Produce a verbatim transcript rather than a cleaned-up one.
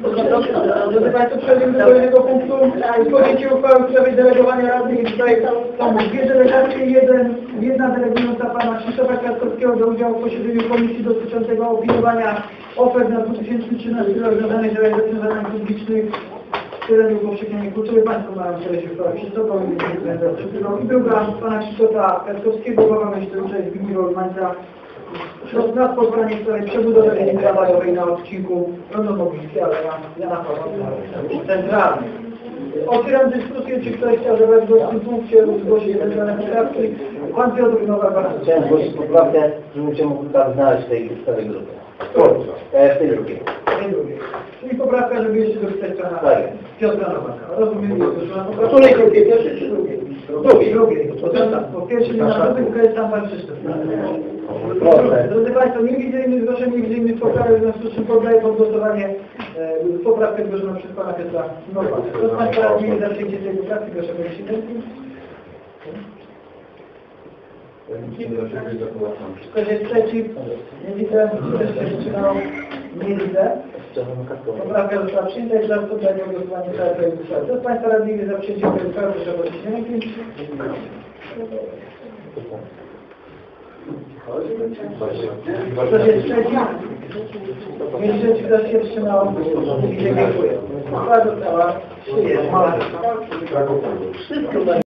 Drodzy Państwo, przechodzimy do kolejnego punktu. Podjęcie uchwały w sprawie delegowania Rady i tutaj są dwie delegacje. Jeden, jedna delegująca pana Krzysztofa Kwiatkowskiego do udziału w posiedzeniu komisji dotyczącego opiniowania ofert na dwa tysiące trzynasty rok związanych z realizacją zadań publicznych w terenie upowszechnienia kultury. Państwo mają przejść uchwałę Krzysztofa i druga pana Krzysztofa Kwiatkowskiego, głowa myśląca Zbigniewa Urmańca. Na pozwolenie w sprawie przebudowy linii tramwajowej na odcinku Rondo-Mogiński, ale Jana Pawła centralny. Otwieram dyskusję, czy ktoś chciał zabrać głos w tym punkcie lub zgłosić ewentualne poprawki. Pan Piotr Nowa. Chciałem zgłosić poprawkę, żebym cię mógł tam znaleźć w tej, w tej grupie. W tej drugiej. Czyli poprawka, żeby jeszcze dopisać pana Piotra Nowaka. Rozumiem, że W której grupie? Pierwszej czy drugiej? Drugiej. Drugiej. Po pierwszej nie ma grupy, jest tam pan Krzysztof. Drodzy Państwo, nie widzę innych zgłoszeń, nie widzę innych poprawek, w związku z czym poddaję pod głosowanie e, poprawkę zgłoszoną przez pana Piotra Nowaka. Kto z Państwa radzi za przyjęcie tej poprawki, proszę podnieść rękę. Ktoś jest przeciw? Nie widzę. Ktoś się wstrzymał? Nie widzę. Poprawka została przyjęta i teraz poddaję pod głosowanie całej tej uchwały. Kto z Państwa radzi za przyjęcie tej uchwały, proszę podnieść rękę. Ktoś jest przeciw? Nie przeciw, ktoś się wstrzymał? Nie dziękuję. Uchwała została przyjęta. Wszystko